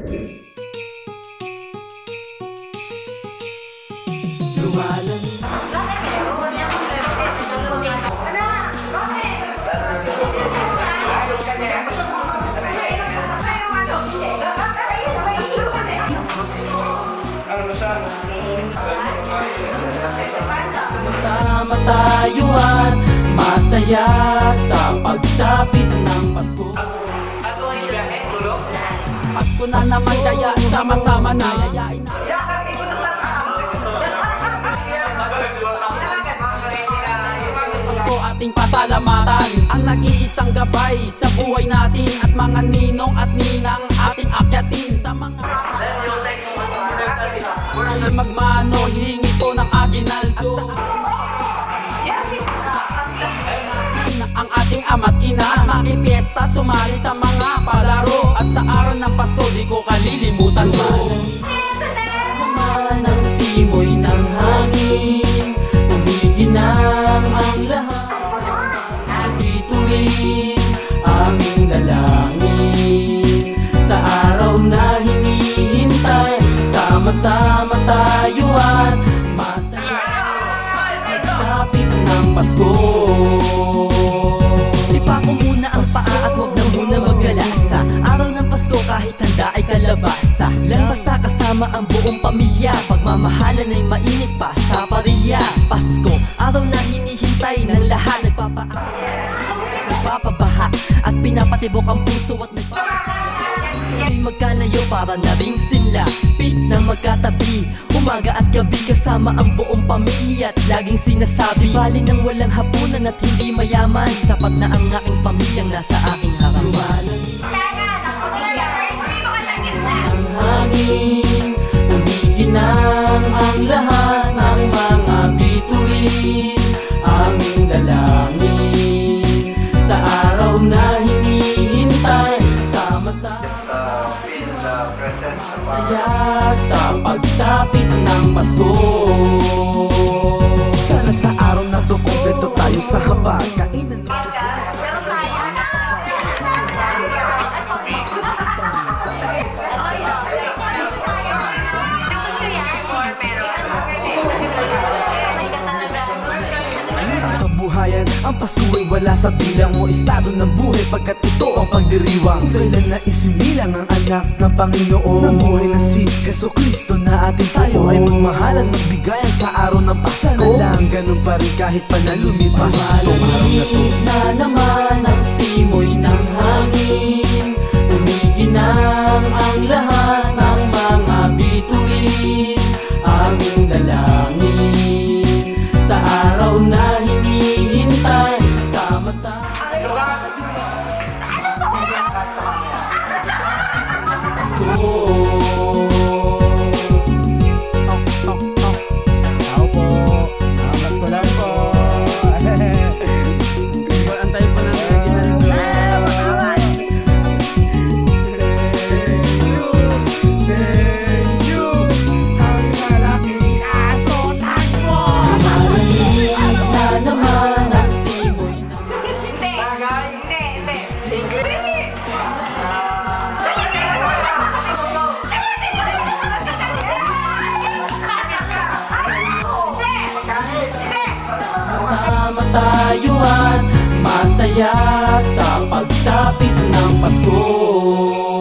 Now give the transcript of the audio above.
Sama tayo at masaya sa pagsapit ng Pasko. Pasko na naman kaya sama-sama na yayain na. Pasko ating pasalamatan, ang nag-iisang gabay sa buhay natin. At mga ninong at ninang ating akyatin sa mga magmano, hihingi ko ng aginaldo. Ang ating ama't ina, makipiesta, sumali sa mga palaro. At sa araw ng Pasko, di ko kalilimutan mo. Naman ang simoy ng hangin, umiginang ang lahat. Bituin aming dalangin sa araw na hinihintay. Sama-sama tayo at masaya pagsapit ng Pasko. Ipako muna ang paa at huwag na muna maglala. Sa araw ng Pasko kahit handa ay kalabasa lang, basta kasama ang buong pamilya. Pagmamahalan ay mainit pa sa parilya. Pasko, araw na hinihintay ng lahat. Nagpapabaha at pinapatibok ang puso at nagpapasaya. Magkalayo para na rin sila, pit na magkatabi, umaga at gabi kasama ang buong pamilya. At laging sinasabi, bali nang walang hapunan at hindi mayaman, sapat na ang aking pamilyang nasa aking harapan. Ang hangin, umiginang ang lahat ng mga bituin, aming dalangin sa araw na hinihintay. Sama-sama masaya sa pagsapit ng Pasko. Sana sa araw na to kumpleto tayo sa habag. Kainan ng kabuhayan. Ang Pasko ay wala sa bilang o estado ng buhay, pagkat ito ang pagdiriwang kailan na isinilang ang anak ng Panginoon. Nabuhay na si Jesucristo na ating tayo ay magmahalan, magbigayan sa araw ng Pasko. Sana lang ganun pa rin kahit pa na lumipas. Marinig na naman ang simoy ng hangin, umiginang ang lahat ng mga bituin, aming dalangin sa araw na hinihintay. Sama-sama tayo at masaya sa pagsapit ng Pasko.